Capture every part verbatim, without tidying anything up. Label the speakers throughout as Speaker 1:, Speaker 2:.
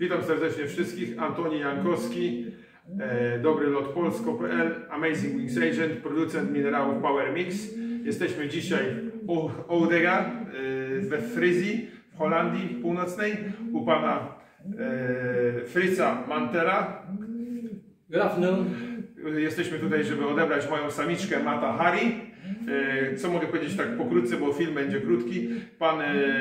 Speaker 1: Witam serdecznie wszystkich. Antoni Jankowski, e, Dobry Lot Polsko kropka p l, Amazing Wings Agent, producent minerałów Power Mix. Jesteśmy dzisiaj u Oudega e, we Fryzji, w Holandii Północnej, u pana e, Fritza Mantela.
Speaker 2: Good afternoon.
Speaker 1: Jesteśmy tutaj, żeby odebrać moją samiczkę Mata Hari. Co mogę powiedzieć tak pokrótce, bo film będzie krótki. Pan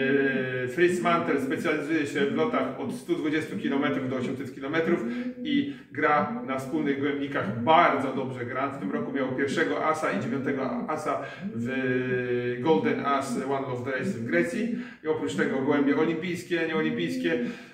Speaker 1: Fritz Mantel specjalizuje się w lotach od stu dwudziestu kilometrów do osiemset kilometrów i gra na wspólnych gołębnikach. Bardzo dobrze gra. W tym roku miał pierwszego asa i dziewiątego asa w Golden Ass One of the Race w Grecji. I oprócz tego gołębie olimpijskie, nieolimpijskie.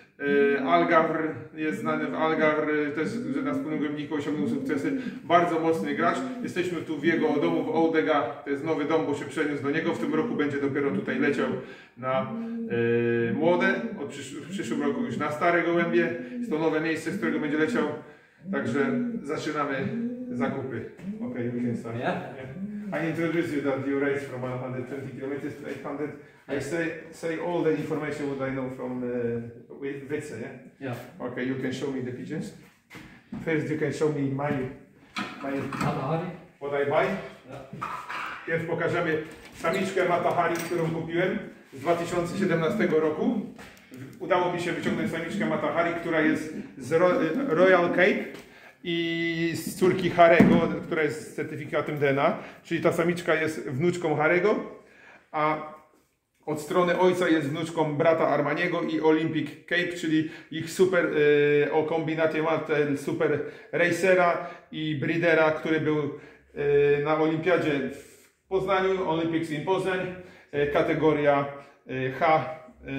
Speaker 1: Algarve jest znany w Algarve, też na wspólnym gołębniku osiągnął sukcesy. Bardzo mocny gracz. Jesteśmy tu w jego domu w Oudega. To jest nowy dom, bo się przeniósł do niego. W tym roku będzie dopiero tutaj leciał na e, młode. Od przysz w przyszłym roku już na stare gołębie. Jest to nowe miejsce, z którego będzie leciał. Także zaczynamy zakupy. Ok, we can start.
Speaker 2: Yeah.
Speaker 1: I introduce you that you race from one hundred twenty kilometers to eight hundred. I say say all the information what I know from uh, Witze, yeah?
Speaker 2: Yeah.
Speaker 1: Okay, you can show me the pigeons. First you can show me my, my
Speaker 2: Mata Hari.
Speaker 1: what I buy.
Speaker 2: Yeah.
Speaker 1: Pierwszy pokażemy samiczkę Mata Hari, którą kupiłem z dwa tysiące siedemnastego roku. Udało mi się wyciągnąć samiczkę Mata Hari, która jest z Ro Royal Cape i z córki Harego, która jest z certyfikatem D N A. Czyli ta samiczka jest wnuczką Harego, a od strony ojca jest wnuczką brata Armaniego i Olympic Cape, czyli ich super y, o kombinacie Mantel super racera i breedera, który był y, na olimpiadzie w Poznaniu, Olympics in Poznań, y, kategoria y, H,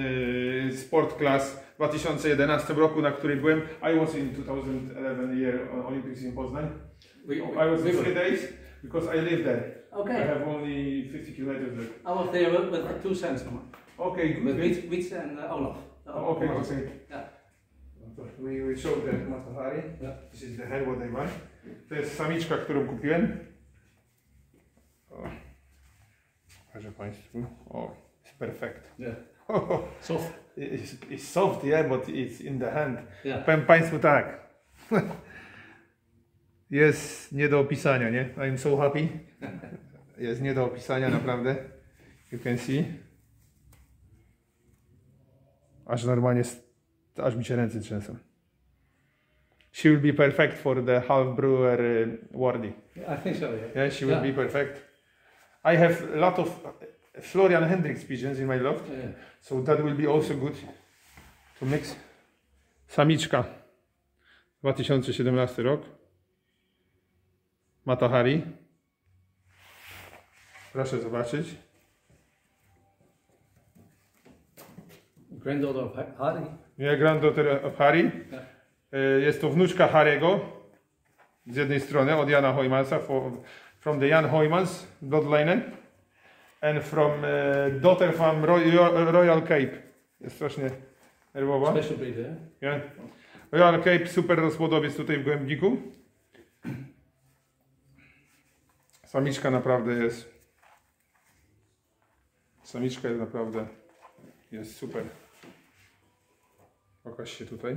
Speaker 1: y, Sport Class w dwa tysiące jedenastym roku, na której byłem. I was in two thousand eleven year Olympics in Poznań.
Speaker 2: We, we,
Speaker 1: I was
Speaker 2: we
Speaker 1: in
Speaker 2: were.
Speaker 1: three days because I live there.
Speaker 2: Okay.
Speaker 1: I have only fifty kilometers there.
Speaker 2: I was there with, with two sons,
Speaker 1: Okay, good.
Speaker 2: with Witz, Witz and uh, Olaf.
Speaker 1: Oh, okay, okay.
Speaker 2: Yeah.
Speaker 1: We, we show the Mata Hari.
Speaker 2: Yeah.
Speaker 1: This is the hen what I buy. To jest samiczka, którą kupiłem. O, pokażę Państwu. O, it's perfect.
Speaker 2: Yeah. Soft.
Speaker 1: It's, it's soft, yeah, but it's in the hand.
Speaker 2: Yeah.
Speaker 1: Powiem Państwu tak. Jest nie do opisania, nie? I'm so happy. Jest nie do opisania, naprawdę. You can see. Aż normalnie, aż mi się ręce trzęsą. She will be perfect for the half brewer uh, Wardy.
Speaker 2: I think so, yeah.
Speaker 1: Yeah, she will
Speaker 2: Yeah.
Speaker 1: be perfect. I have a lot of Florian Hendricks pigeons in my loft,
Speaker 2: Yeah.
Speaker 1: so that will be also good to mix. Samiczka, dwa tysiące siedemnasty rok. Mata Hari. Proszę zobaczyć.
Speaker 2: Granddaughter of Hari.
Speaker 1: Yeah, granddaughter of Hari.
Speaker 2: Yeah.
Speaker 1: Jest to wnuczka Harego. Z jednej strony od Jana Hoymansa, for, from the Jan Hoymans bloodline, and from uh, daughter from Royal, Royal Cape. Jest strasznie nerwowa.
Speaker 2: Special breed, yeah?
Speaker 1: Yeah. Royal Cape, super rozpłodowiec tutaj w gołębniku. Samiczka naprawdę jest. Samiczka jest naprawdę jest super. Pokaż się tutaj.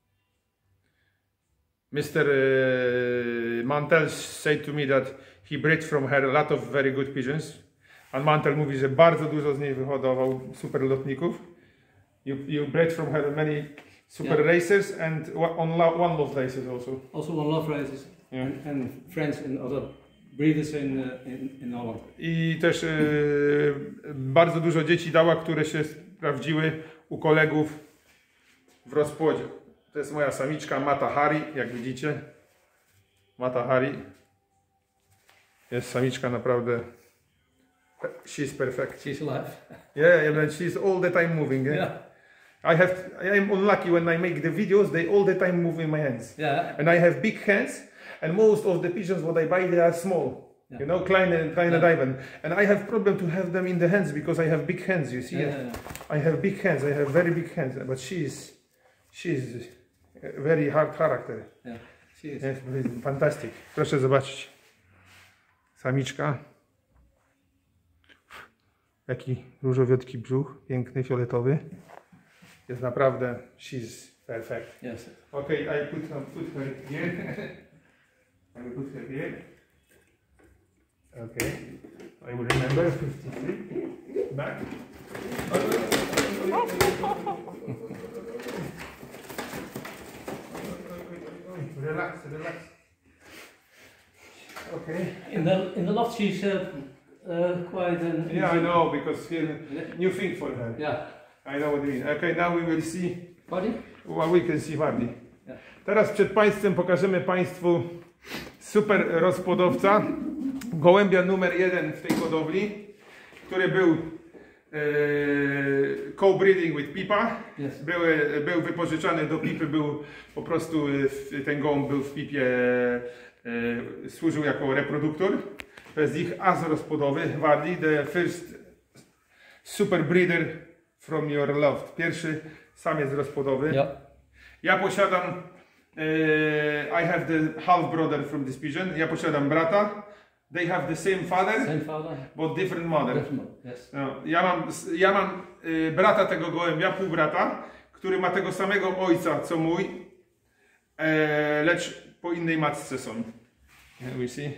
Speaker 1: mister Mantel said to me that he bred from her a lot of very good pigeons. Pan Mantel mówi, że bardzo dużo z niej wyhodował super lotników. You, you bred from her many super
Speaker 2: Yeah.
Speaker 1: racers and on one love races also.
Speaker 2: Also one love races.
Speaker 1: Yeah.
Speaker 2: And, and friends in other breeders in, uh, in, in Holland.
Speaker 1: I też e, bardzo dużo dzieci dała, które się sprawdziły u kolegów w rozpłodzie. To jest moja samiczka Mata Hari, jak widzicie. Mata Hari. Jest samiczka naprawdę. She's perfect.
Speaker 2: She's alive.
Speaker 1: Yeah, and she's all the time moving. Yeah?
Speaker 2: Yeah.
Speaker 1: I have. I am unlucky when I make the videos. They all the time move in my hands.
Speaker 2: Yeah.
Speaker 1: And I have big hands. And most of the pigeons what I buy, they are small.
Speaker 2: Yeah.
Speaker 1: You know, kleine, kleine
Speaker 2: Yeah.
Speaker 1: diven. And I have problem to have them in the hands because I have big hands, you see.
Speaker 2: Yeah, yeah, yeah.
Speaker 1: I have big hands, I have very big hands. But she's, she's a very hard character.
Speaker 2: Yeah. She is.
Speaker 1: Yes, fantastic. Proszę zobaczyć. Samiczka. Jaki różowiotki brzuch, piękny, fioletowy. jest naprawdę, she's perfect.
Speaker 2: Yes.
Speaker 1: Okay, I put, some, put her here. I will put her here. Okay, I will remember fifty-three. Back. Relax, relax. Okay.
Speaker 2: In the in the loft she's uh, uh, quite an
Speaker 1: Yeah, I know, because here, new thing for her.
Speaker 2: Yeah.
Speaker 1: I know what you mean. Okay, now we will see.
Speaker 2: Body?
Speaker 1: Well, we can see Wardi.
Speaker 2: Yeah.
Speaker 1: Teraz przed Państwem pokażemy Państwu super rozpłodowca, gołębia numer jeden w tej hodowli, który był e, co-breeding with pipa.
Speaker 2: Yes.
Speaker 1: Był, był wypożyczany do pipy, był po prostu, w, ten gołąb był w pipie, e, służył jako reproduktor. To jest ich as rozpłodowy, Wardi, the first super breeder from your loft. Pierwszy samiec rozpłodowy.
Speaker 2: Yeah.
Speaker 1: Ja posiadam, e, I have the half brother from this pigeon. Ja posiadam brata. They have the same father,
Speaker 2: Same father.
Speaker 1: but different mother.
Speaker 2: Different, yes.
Speaker 1: No, ja mam, ja mam e, brata tego gołębia, półbrata, który ma tego samego ojca co mój, e, lecz po innej matce są. Yeah, we see.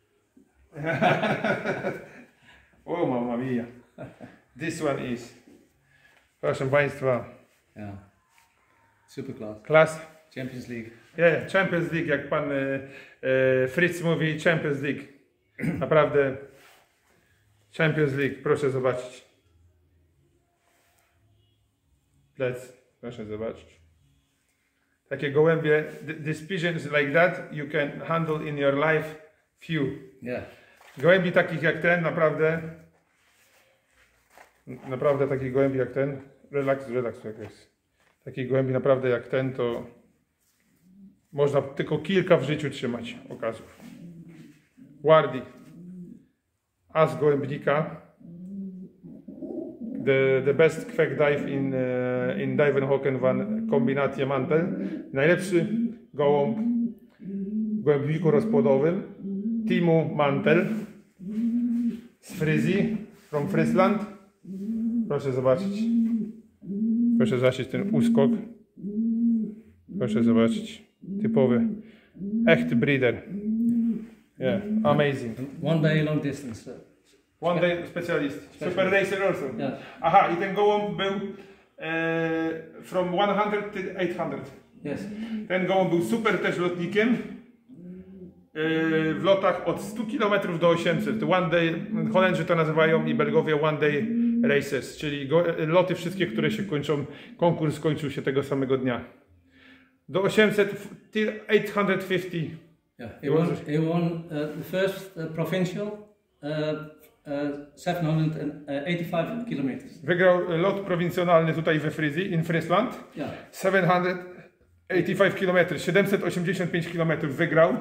Speaker 1: Oh, mamma mia. This one is. Proszę Państwa.
Speaker 2: Yeah. Super class.
Speaker 1: Klas.
Speaker 2: Champions League.
Speaker 1: Yeah, Champions League, jak pan e, e, Fritz mówi, Champions League. Naprawdę Champions League, proszę zobaczyć. Let's, proszę zobaczyć. Takie gołębie, these pigeons like that you can handle in your life few.
Speaker 2: Yeah.
Speaker 1: Gołębi takich jak ten, naprawdę, naprawdę takich gołębi jak ten, relaks, relaks, relaks. Takich gołębi naprawdę jak ten, to można tylko kilka w życiu trzymać okazów. Wardi, as gołębnika, the, the best quack dive in, uh, in Divenhoken van Combinatie Mantel. Najlepszy gołąb w gołębniku rozpłodowym Timo Mantel z Fryzji, from Friesland. Proszę zobaczyć. Proszę zobaczyć ten uskok. Proszę zobaczyć. Typowy. Echt breeder. Yeah, amazing.
Speaker 2: One day long distance. Uh,
Speaker 1: One day specialist. Super racer also.
Speaker 2: Yeah.
Speaker 1: Aha, i ten gołąb był e, from one hundred to eight hundred.
Speaker 2: Yes.
Speaker 1: Ten gołąb był super też lotnikiem. E, w lotach od stu kilometrów do osiemset. One day, Holendrzy to nazywają i Belgowie one day races, czyli go, loty wszystkie, które się kończą, konkurs skończył się tego samego dnia. Do osiemset, till eight hundred fifty.
Speaker 2: Yeah. He won, he won uh, the first uh, provincial uh, uh, seven hundred eighty-five kilometers.
Speaker 1: Wygrał lot prowincjonalny tutaj we Fryzji, in Friesland.
Speaker 2: Yeah.
Speaker 1: siedem hundred eighty-five kilometrów, siedemset osiemdziesiąt pięć kilometrów wygrał.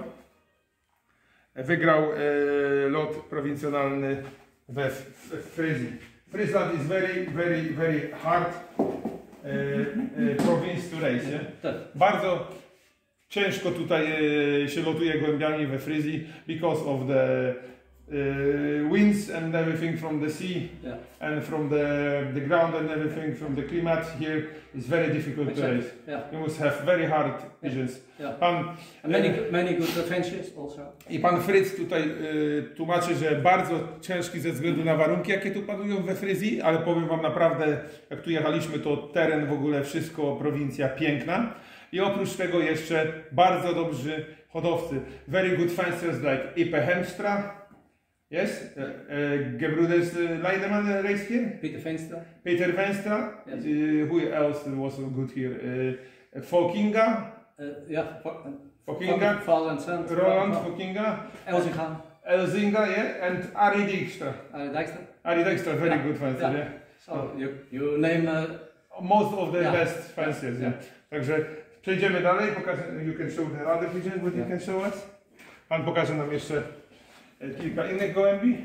Speaker 1: Wygrał e, lot prowincjonalny we w, w Fryzji. Friesland is very, very, very hard e, e, province to race. Nie?
Speaker 2: Tak.
Speaker 1: Bardzo ciężko tutaj e, się lotuje gołębiami we Fryzji because of the uh, winds and everything from the sea,
Speaker 2: Yeah.
Speaker 1: and from the, the ground and everything from the climate here is very difficult
Speaker 2: Exactly.
Speaker 1: to race.
Speaker 2: Yeah.
Speaker 1: You must have very hard pigeons.
Speaker 2: Yeah.
Speaker 1: Pan,
Speaker 2: And many,
Speaker 1: e,
Speaker 2: many good adventures also.
Speaker 1: I pan Fritz tutaj e, tłumaczy, że bardzo ciężki ze względu na warunki, jakie tu panują we Fryzji, ale powiem wam naprawdę, jak tu jechaliśmy, to teren w ogóle, wszystko, prowincja piękna. I oprócz tego jeszcze bardzo dobrzy hodowcy. Very good fencers like Ipe Hemstra. Yes? Uh, uh, Gebruders uh, Leidemann uh, race here.
Speaker 2: Peter Fenstra.
Speaker 1: Peter Venstra.
Speaker 2: Yes.
Speaker 1: Uh, who else was good here? Uh, Folkinga.
Speaker 2: Uh, yeah.
Speaker 1: Fokinga.
Speaker 2: Father and son.
Speaker 1: Roland Fokinga.
Speaker 2: Elzinga.
Speaker 1: Elzinga, yeah. And Ari Dijkstra.
Speaker 2: Uh, Dijkstra.
Speaker 1: Ari Dijkstra, very
Speaker 2: Yeah.
Speaker 1: good fencer,
Speaker 2: Yeah.
Speaker 1: yeah.
Speaker 2: So you, you name uh,
Speaker 1: Most of the
Speaker 2: Yeah.
Speaker 1: best fencers, yeah.
Speaker 2: Yeah.
Speaker 1: Także przejdziemy dalej, pokażę, you can show the other pigeons, what you
Speaker 2: Yeah.
Speaker 1: can show us. Pan pokaże nam jeszcze e, kilka innych gołębi.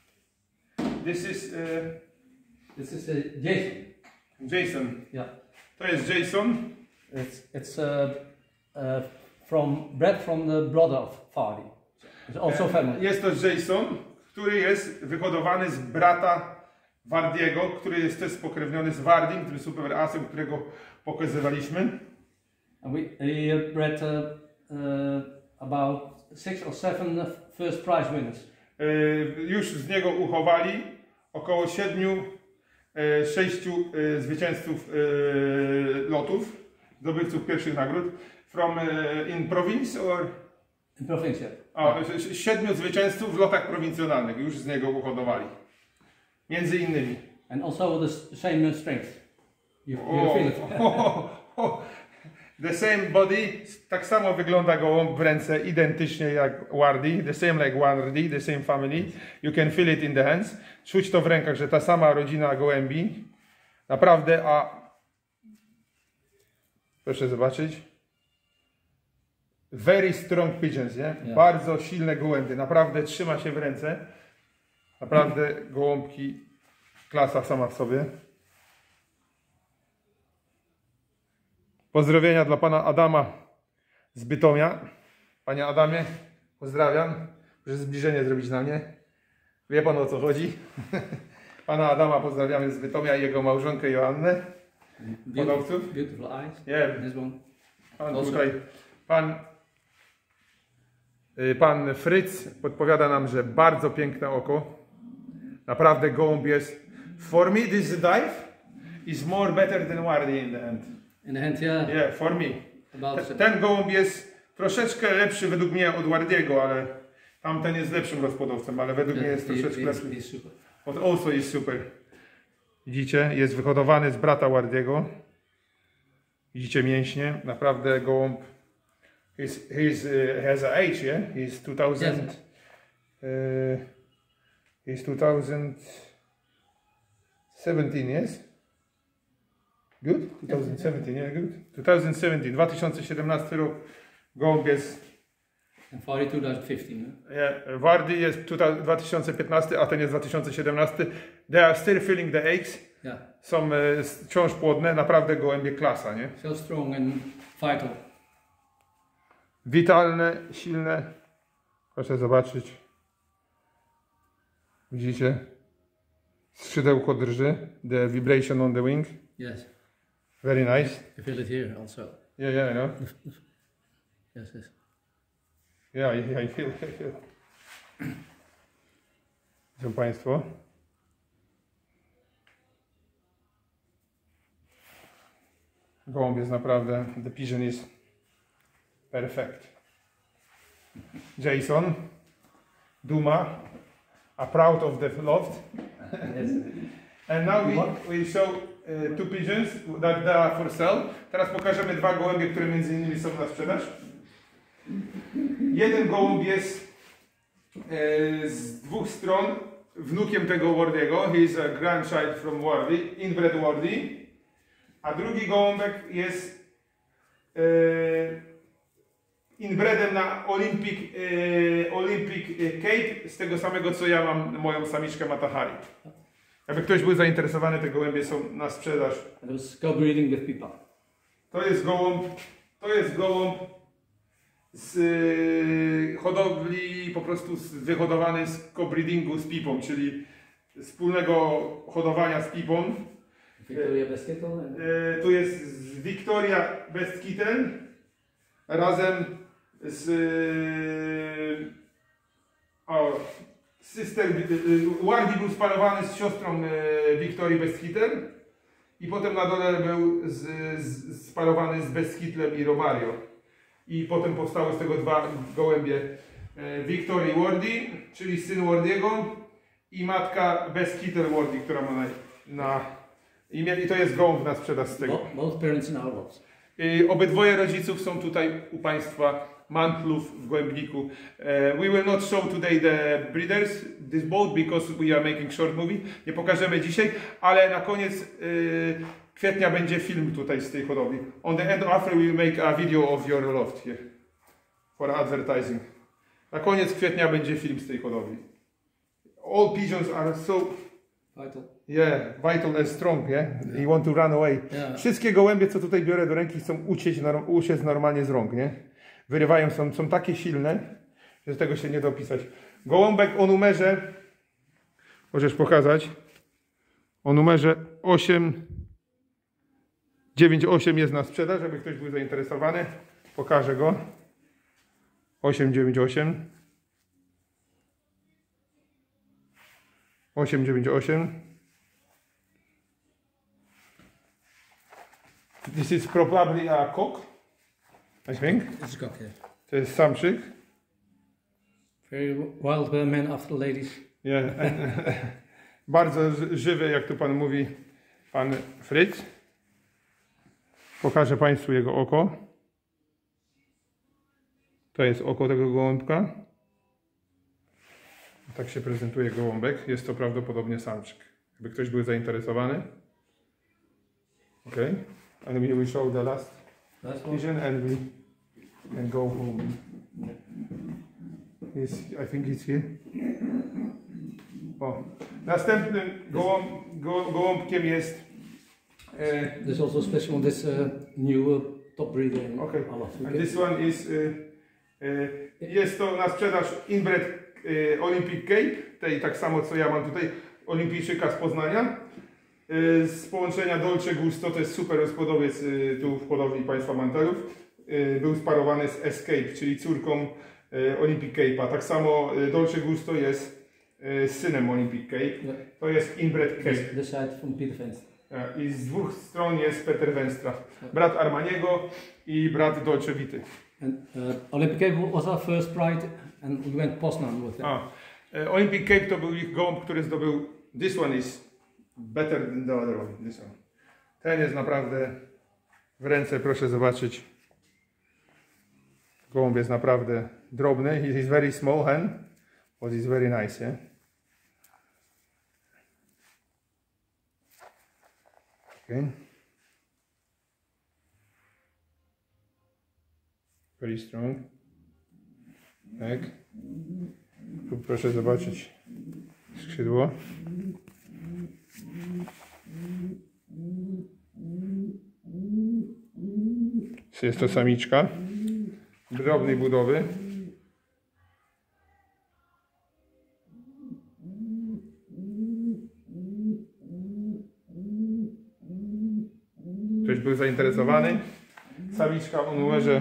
Speaker 1: This is e,
Speaker 2: this is uh, Jason.
Speaker 1: Jason.
Speaker 2: Yeah.
Speaker 1: To jest Jason.
Speaker 2: It's it's uh, uh, from bred from the brother of Fardy. It's also
Speaker 1: E,
Speaker 2: family.
Speaker 1: Jest to Jason, który jest wyhodowany z brata Wardiego, który jest też spokrewniony z Wardim, tym super asem, którego pokazywaliśmy.
Speaker 2: And we, we bred uh, uh, about six or seven first prize winners.
Speaker 1: Yy, już z niego uchowali około siedmiu, yy, sześciu yy, zwycięzców yy, lotów, zdobywców pierwszych nagród. From yy, in province or?
Speaker 2: In provincie.
Speaker 1: A, siedmiu zwycięzców w lotach prowincjonalnych już z niego uhodowali. Między innymi.
Speaker 2: And also the same strength. You, you
Speaker 1: Oh,
Speaker 2: feel it.
Speaker 1: oh, oh. The same body, tak samo wygląda gołąb w ręce, identycznie jak Wardi, the same like Wardi, the same family. You can feel it in the hands. Czuć to w rękach, że ta sama rodzina gołębi. Naprawdę, a proszę zobaczyć. Very strong pigeons, nie?
Speaker 2: Yeah.
Speaker 1: Bardzo silne gołębie, naprawdę trzyma się w ręce. Naprawdę gołąbki, klasa sama w sobie. Pozdrowienia dla pana Adama z Bytomia. Panie Adamie, pozdrawiam. Proszę zbliżenie zrobić na mnie. Wie pan, o co chodzi. Pana Adama pozdrawiamy z Bytomia i jego małżonkę Joannę. Hodowców.
Speaker 2: Beautiful eyes.
Speaker 1: Yeah.
Speaker 2: This one.
Speaker 1: Pan
Speaker 2: Also.
Speaker 1: tutaj, pan, y, pan Fritz podpowiada nam, że bardzo piękne oko. Naprawdę gołąb jest. For me this dive is more better than Wardi in the end.
Speaker 2: In the hand, yeah.
Speaker 1: Yeah, for me.
Speaker 2: About
Speaker 1: Te- Ten gołąb jest troszeczkę lepszy według mnie od Wardiego, ale tamten jest lepszym rozpłodowcem, ale według mnie jest
Speaker 2: he-
Speaker 1: troszeczkę
Speaker 2: he-
Speaker 1: lepszy.
Speaker 2: he's super.
Speaker 1: But also jest super. Widzicie, jest wyhodowany z brata Wardiego. Widzicie mięśnie, naprawdę gołąb. He's, he's, uh, has a age, yeah? He's two thousand.
Speaker 2: Yes.
Speaker 1: Uh, he's two thousand seventeen, yes? Good? twenty seventeen, yeah, good. twenty seventeen, dwa tysiące siedemnasty rok. Gołąb jest,
Speaker 2: And Fari twenty fifteen. No?
Speaker 1: yeah, Wardi jest dwa tysiące piętnasty, a ten jest dwa tysiące siedemnasty. They are still filling the eggs.
Speaker 2: Yeah.
Speaker 1: Są e, wciąż płodne, naprawdę gołębie klasa, nie?
Speaker 2: So strong and vital.
Speaker 1: Witalne, silne. Proszę zobaczyć. Widzicie? Skrzydełko drży. The vibration on the wing.
Speaker 2: Yes.
Speaker 1: Very nice.
Speaker 2: You feel it here also.
Speaker 1: Yeah, yeah, I know.
Speaker 2: Yes, yes.
Speaker 1: Yeah, yeah, I feel, I feel. Widzą Państwo? Gołąb jest naprawdę, the pigeon is perfect. Jason, Duma, are proud of the loft.
Speaker 2: Yes.
Speaker 1: And now we, we show uh, two pigeons that they are for sale. Teraz pokażemy dwa gołębie, które między innymi są na sprzedaż. Jeden gołąb jest e, z dwóch stron wnukiem tego Wardiego. He is a grandchild from Wardi, inbred Wardi. A drugi gołąbek jest e, inbredem na Olympic, e, Olympic Cape, z tego samego co ja mam moją samiczkę Mata Hari. Jakby ktoś był zainteresowany, te gołębie są na sprzedaż.
Speaker 2: And it was co-breeding with Pipa.
Speaker 1: To jest gołąb, to jest gołąb z y, hodowli, po prostu z, wyhodowany z co-breedingu z pipą, czyli wspólnego hodowania z pipą.
Speaker 2: Victoria Beskittel. And
Speaker 1: Y, tu jest z Victoria Bestkitten razem z y, o, sister, y, y, Wardi był sparowany z siostrą y, Victorii Bestkitten i potem na dole był z, z, sparowany z Beskitlem i Romario. I potem powstały z tego dwa gołębie. E, Victory Wardi, czyli syn Wardiego, i matka Beskittel Wardi, która ma na, na imię. I to jest gołąb na sprzedaż z tego.
Speaker 2: both, both parents in our lots.
Speaker 1: I obydwoje rodziców są tutaj u Państwa, Mantlów w Gołębniku. E, we will not show today the breeders, this boat, because we are making short movie. Nie pokażemy dzisiaj, ale na koniec e, kwietnia będzie film tutaj z tej hodowli. On the end of April we will make a video of your loft here for advertising. Na koniec kwietnia będzie film z tej hodowli. All pigeons are so
Speaker 2: Vital.
Speaker 1: yeah, vital and strong, yeah? You want to run away.
Speaker 2: Yeah.
Speaker 1: Wszystkie gołębie, co tutaj biorę do ręki, chcą uciec, norm- uciec normalnie z rąk, nie? Wyrywają, są, są takie silne, że tego się nie da opisać. Gołąbek o numerze, możesz pokazać, o numerze osiem dziewięć osiem jest na sprzedaż, żeby ktoś był zainteresowany. Pokażę go. osiem dziewięć osiem. osiem dziewięć osiem. This is probably a cock, I think.
Speaker 2: It's cock, yeah.
Speaker 1: To jest samczyk.
Speaker 2: Very wild uh, man after ladies.
Speaker 1: Yeah. Bardzo ży- żywy, jak tu pan mówi, pan Fritz. Pokażę państwu jego oko. To jest oko tego gołąbka. Tak się prezentuje gołąbek. Jest to prawdopodobnie samczyk. Jakby ktoś był zainteresowany. Okay. And we will show the last vision and we can go home. Jest, I think it's here. O. Następnym gołąb, go, gołąbkiem jest e,
Speaker 2: There's also special on this uh, new uh, top breeder. in
Speaker 1: okay.
Speaker 2: Allah.
Speaker 1: And this one is e, e, jest to na sprzedaż inbred e, Olympic Cape, tej tak samo co ja mam tutaj, olimpijczyka z Poznania. E, z połączenia Dolce Gusto, to jest super rozpłodowiec e, tu w hodowli państwa Mantelów. E, był sparowany z Escape, czyli córką e, Olympic Cape'a. Tak samo e, Dolce Gusto jest z synem Olympic Cape.
Speaker 2: Yeah.
Speaker 1: To jest inbred Cape.
Speaker 2: This, this side from Peter Venstre.
Speaker 1: I z dwóch stron jest Peter Venstra. Brat Armaniego i brat Dolce Vity.
Speaker 2: And uh, Olympic Cape was our first pride, and we went Poznan with them.
Speaker 1: A, e, Olympic Cape to był ich gołąb, który zdobył. This one is better than the other one. This one. Ten jest naprawdę w ręce, proszę zobaczyć. Gołąb jest naprawdę drobny. He is very small hen, but it's very nice, yeah? Okay. Very strong. Tak. Tu proszę zobaczyć skrzydło. Jest to samiczka drobnej budowy. Ktoś był zainteresowany? Samiczka o numerze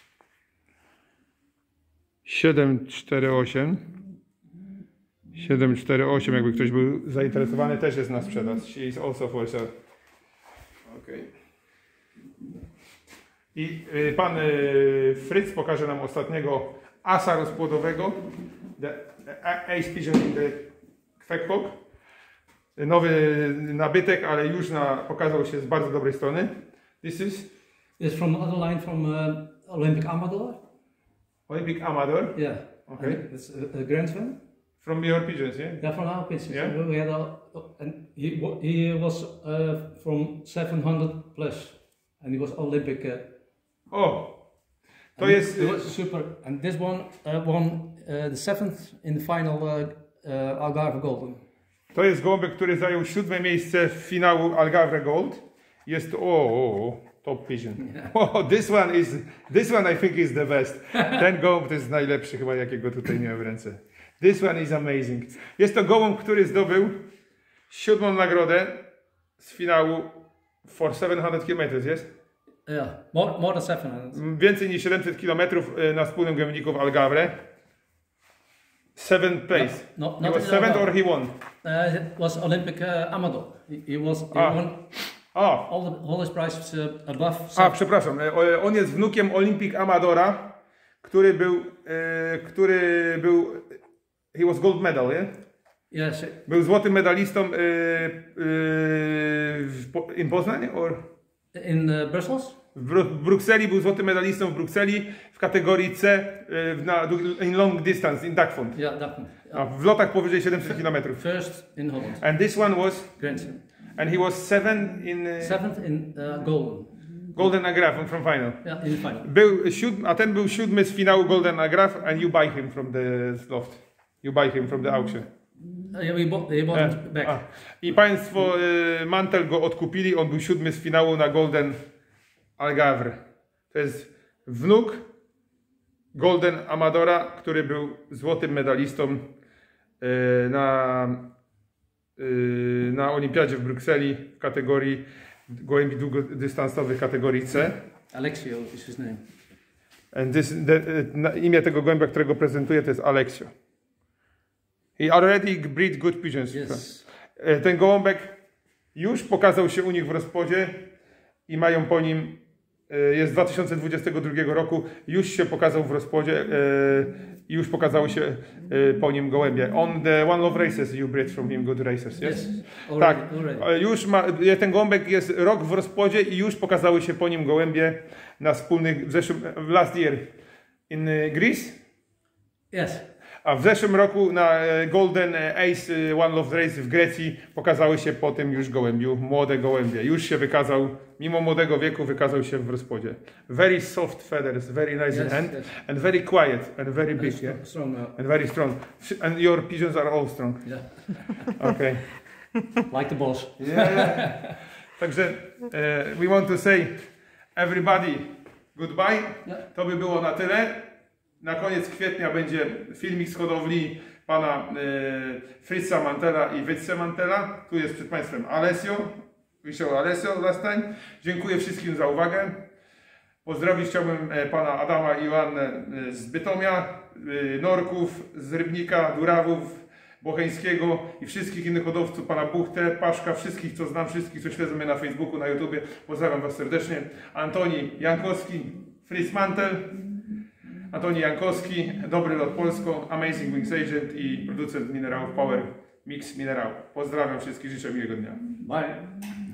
Speaker 1: siedem cztery osiem. siedem cztery osiem, jakby ktoś był zainteresowany, też jest na sprzedaż. She is also for sale. Okay. I y, pan y, Fritz pokaże nam ostatniego asa rozpłodowego. The Ace Pigeon in the Quackcock. Nowy nabytek, ale już na, pokazał się z bardzo dobrej strony. This is?
Speaker 2: It's from other line from uh, Olympic Amador.
Speaker 1: Olympic Amador?
Speaker 2: Yeah.
Speaker 1: Okay.
Speaker 2: It's a, a grand fan.
Speaker 1: From your pigeons, yeah?
Speaker 2: Yeah, from our pigeons.
Speaker 1: Yeah.
Speaker 2: We had a, and he, wa- he was uh, from seven hundred plus, and he was Olympic. Uh,
Speaker 1: O! To
Speaker 2: and
Speaker 1: jest...
Speaker 2: It was super. And this one uh, won uh, the seventh in the final uh, uh, Algarve Golden.
Speaker 1: To jest gołąbek, który zajął siódme miejsce w finału Algarve Gold. Jest o, o, o top pigeon. Oh, this one is, this one I think is the best. Ten gołąb to jest najlepszy chyba, jakiego tutaj miałem w ręce. This one is amazing. Jest to gołąb, który zdobył siódmą nagrodę z finału for seven hundred kilometers, jest?
Speaker 2: Yeah, more, more than seven hundred.
Speaker 1: Więcej niż siedemset kilometrów na wspólnym gębniku w Algarve. Seventh place.
Speaker 2: No,
Speaker 1: He
Speaker 2: not
Speaker 1: was
Speaker 2: in
Speaker 1: seventh
Speaker 2: Algarve.
Speaker 1: or he won?
Speaker 2: Uh, it was Olympic uh, Amador. He, he was he
Speaker 1: Ah.
Speaker 2: won
Speaker 1: A,
Speaker 2: all the all his prizes uh, above.
Speaker 1: a
Speaker 2: seven.
Speaker 1: przepraszam. E, o- On jest wnukiem Olympic Amadora, który był, e, który był, he was gold medal, nie?
Speaker 2: Yes,
Speaker 1: Był złotym medalistą e, e, w Po- in Poznań, or?
Speaker 2: in uh, Brussels.
Speaker 1: W Bru- w Brukseli był złotym medalistą w Brukseli w kategorii C e, w- na, in long distance, in duckfond.
Speaker 2: Yeah, that one.
Speaker 1: A w lotach powyżej siedemset kilometrów.
Speaker 2: First in Holland.
Speaker 1: And this one was,
Speaker 2: Grand Slam.
Speaker 1: and he was seven in uh,
Speaker 2: Seventh in uh, Golden.
Speaker 1: Golden Agraf from final.
Speaker 2: Yeah, in the final.
Speaker 1: Był siódmy, a ten był siódmy z finału Golden Agraf, and you buy him from the loft. You buy him from the auction.
Speaker 2: Uh, yeah, we bought, they bought
Speaker 1: E,
Speaker 2: him back.
Speaker 1: a. I państwo e, Mantel go odkupili, on był siódmy z finału na Golden Algarve. To jest wnuk Golden Amadora, który był złotym medalistą e, na yy, na olimpiadzie w Brukseli w kategorii gołębi długodystansowych kategorii C.
Speaker 2: Alexio is his name.
Speaker 1: And this, the, na, imię tego gołębia, którego prezentuję, to jest Alexio. He already breed good pigeons.
Speaker 2: Yes.
Speaker 1: Ten gołąbek już pokazał się u nich w rozpłodzie i mają po nim, jest z dwa tysiące dwudziestego drugiego roku, już się pokazał w rozpłodzie i już pokazały się po nim gołębie. On the One Love Races you bred from him good racers, yes?
Speaker 2: Yes. Already,
Speaker 1: Tak,
Speaker 2: already.
Speaker 1: już ma, ten gołąbek jest rok w rozpłodzie i już pokazały się po nim gołębie na wspólnych, w zeszłym, last year in Greece.
Speaker 2: Yes.
Speaker 1: A w zeszłym roku na Golden Ace One Love Race w Grecji pokazały się po tym już gołębiu, młode gołębie. Już się wykazał, mimo młodego wieku wykazał się w rozpłodzie. Very soft feathers, very nice in
Speaker 2: Yes,
Speaker 1: hand
Speaker 2: yes.
Speaker 1: and very quiet and very big,
Speaker 2: Strong,
Speaker 1: yeah?
Speaker 2: strong now.
Speaker 1: And very strong. And your pigeons are all strong.
Speaker 2: Yeah.
Speaker 1: Okay.
Speaker 2: Like the boss.
Speaker 1: Yeah. Także uh, we want to say everybody goodbye.
Speaker 2: Yeah.
Speaker 1: To by było na tyle. Na koniec kwietnia będzie filmik z hodowli pana e, Fritza Mantela i Witze Mantela. Tu jest przed Państwem Alessio. Wisiał Alessio last time. Dziękuję wszystkim za uwagę. Pozdrowić chciałbym e, pana Adama i Joannę e, z Bytomia, e, Norków, z Rybnika, Durawów, Bocheńskiego i wszystkich innych hodowców, pana Buchtę, Paszka, wszystkich, co znam, wszystkich, co śledzą mnie na Facebooku, na YouTubie. Pozdrawiam Was serdecznie. Antoni Jankowski, Fritz Mantel. Antoni Jankowski, Dobry Lot Polsko, Amazing Wings Agent i producent minerałów Power Mix Minerał. Pozdrawiam wszystkich, życzę miłego dnia.
Speaker 2: Bye.